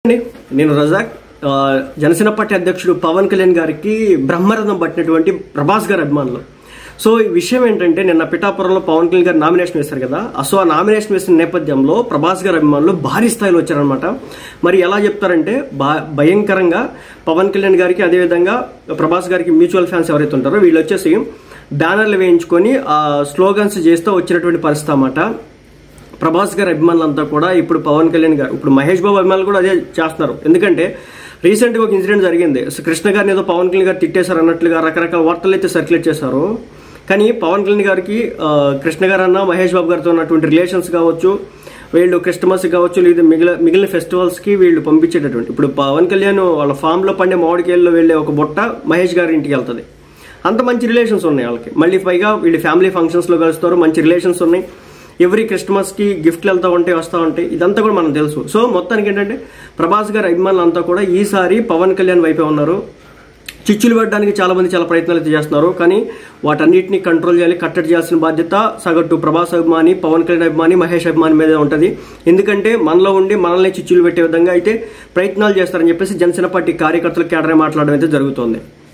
నేను రజాక్. జనసేన పార్టీ అధ్యక్షుడు పవన్ కళ్యాణ్ గారికి బ్రహ్మరథం పట్టినటువంటి ప్రభాస్ గారి అభిమానులు. సో ఈ విషయం ఏంటంటే, నిన్న పిఠాపురంలో పవన్ కళ్యాణ్ గారు నామినేషన్ వేశారు కదా. సో ఆ నామినేషన్ వేసిన నేపథ్యంలో ప్రభాస్ గారి అభిమానులు భారీ స్థాయిలో వచ్చారనమాట. మరి ఎలా చెప్తారంటే, భయంకరంగా పవన్ కళ్యాణ్ గారికి, అదేవిధంగా ప్రభాస్ గారికి మ్యూచువల్ ఫ్యాన్స్ ఎవరైతే ఉంటారో వీళ్ళు వచ్చేసి బ్యానర్లు వేయించుకొని స్లోగన్స్ చేస్తూ వచ్చినటువంటి పరిస్థితి అన్నమాట. ప్రభాస్ గారి అభిమానులంతా కూడా ఇప్పుడు పవన్ కళ్యాణ్ గారు, ఇప్పుడు మహేష్ బాబు అభిమానులు కూడా అదే చేస్తున్నారు. ఎందుకంటే రీసెంట్గా ఒక ఇన్సిడెంట్ జరిగింది. కృష్ణ గారిని ఏదో పవన్ కళ్యాణ్ గారు తిట్టేశారు అన్నట్లుగా రకరకాల వార్తలు అయితే సర్క్యులేట్ చేశారు. కానీ పవన్ కళ్యాణ్ గారికి కృష్ణ గారు అన్న మహేష్ బాబు గారితో ఉన్నటువంటి రిలేషన్స్ కావచ్చు, వీళ్ళు క్రిస్టమస్ కావచ్చు, లేదా మిగిలిన ఫెస్టివల్స్కి వీళ్ళు పంపించేటటువంటి, ఇప్పుడు పవన్ కళ్యాణ్ వాళ్ళ ఫామ్లో పండే మామిడికాయల్లో వెళ్ళే ఒక బుట్ట మహేష్ గారి ఇంటికి వెళ్తుంది. అంత మంచి రిలేషన్స్ ఉన్నాయి వాళ్ళకి. మళ్ళీ పైగా వీళ్ళు ఫ్యామిలీ ఫంక్షన్స్లో కలుస్తారు, మంచి రిలేషన్స్ ఉన్నాయి. ఎవ్రీ క్రిస్టమస్కి గిఫ్ట్లు వెళ్తూ ఉంటాయి, వస్తూ ఉంటాయి. ఇదంతా కూడా మనకు తెలుసు. సో మొత్తానికి ఏంటంటే ప్రభాస్ గారి అభిమానులు అంతా కూడా ఈసారి పవన్ కళ్యాణ్ వైపే ఉన్నారు. చిచ్చులు పెట్టడానికి చాలా మంది చాలా ప్రయత్నాలు అయితే చేస్తున్నారు. కానీ వాటన్నిటిని కంట్రోల్ చేయాలి, కట్టడి చేయాల్సిన బాధ్యత సగటు ప్రభాస్ అభిమాని, పవన్ కళ్యాణ్ అభిమాని, మహేష్ అభిమాని మీదే ఉంటుంది. ఎందుకంటే మనలో ఉండి మనల్ని చిచ్చులు పెట్టే విధంగా అయితే ప్రయత్నాలు చేస్తారని చెప్పేసి జనసేన పార్టీ కార్యకర్తలు కేడరే మాట్లాడడం అయితే జరుగుతోంది.